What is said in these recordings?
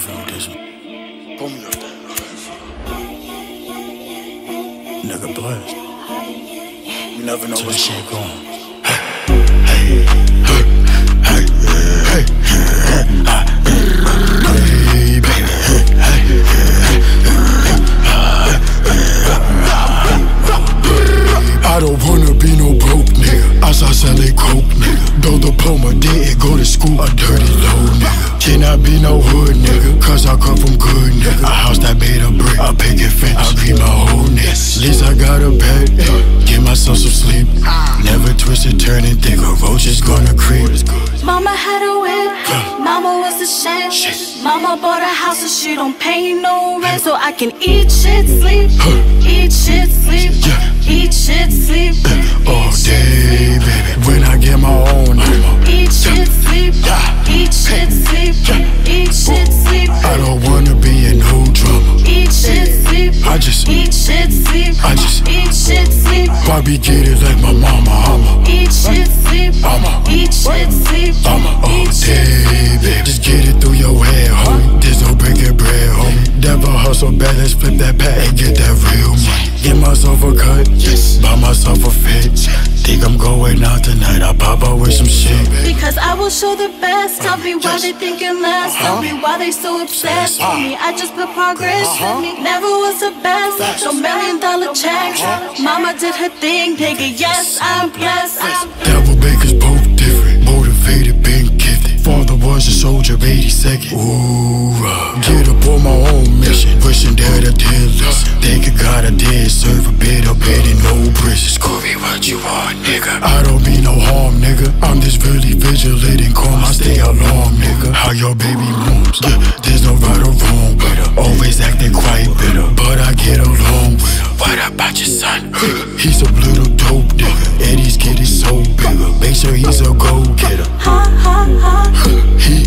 felt this one. Pull me off that. Nigga blessed. You never know Till what's this shit going. I don't wanna be no broke nigga. I saw selling coke nigga. Though diploma didn't go to school, a dirty low nigga. Cannot be no hood nigga, cause I come from good nigga. A house that made a brick, a picket fence, I greet my whole nigga. At least I got a bed, give myself some sleep. Never twist and turn and think a roach is gonna creep. Mama had a whip, mama was a chef. Mama bought a house so she don't pay no rent. So I can eat shit, sleep, eat shit, sleep, eat shit, sleep, all day, baby. When I get my own, eat shit, sleep, eat shit, sleep, eat shit, sleep. I don't wanna be in no drama. Eat shit, sleep, I just eat shit, sleep, eat shit, sleep. Bobby get it like my mama, Eat shit, sleep, eat shit, sleep, all day, baby. Just get it through your head, homie. There's no breaking bread, homie. Never hustle bad, let's flip that pack and get that real money. Get myself a cut, buy myself a fit. Think I'm going out tonight, I pop out with some shit. Because I will show the best. Tell me why they thinking less. Tell me why they so obsessed with me. I just put progress with me. Never was the best. No $1 million checks. Mama did her thing, nigga. Yes, I'm blessed. Devil bakers both different, motivated, been gifted. Father was a soldier, 82nd. Ooh, get up on my own mission, wishing that I did listen. Thanking God I did serve a bit of bit in no prison. Skoobi, what you want, nigga? I don't mean no harm, nigga. I'm just really vigilant and calm. I stay along, nigga. How your baby moves, there's no right or wrong with her. Always acting quite bitter, but I get along with her. What about your son? He's a little dope nigga, and he's getting so bigger. Make sure he's a go-getter. Ha ha ha. He.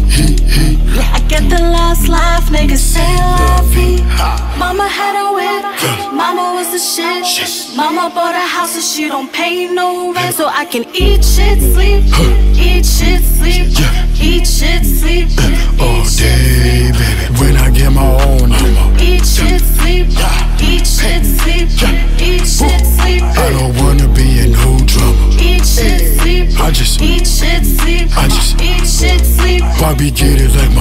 I get the last laugh, niggas say la vie. Mama had a whip, mama was the shit. Mama bought a house so she don't pay no rent. So I can eat shit, sleep, eat shit, sleep, eat shit, sleep, all day, baby. When I get my own, eat shit, sleep, eat shit, sleep, eat shit, sleep. I don't wanna be in no drama. Eat shit, sleep, I just eat shit, sleep, eat shit, sleep. Bobby get it like my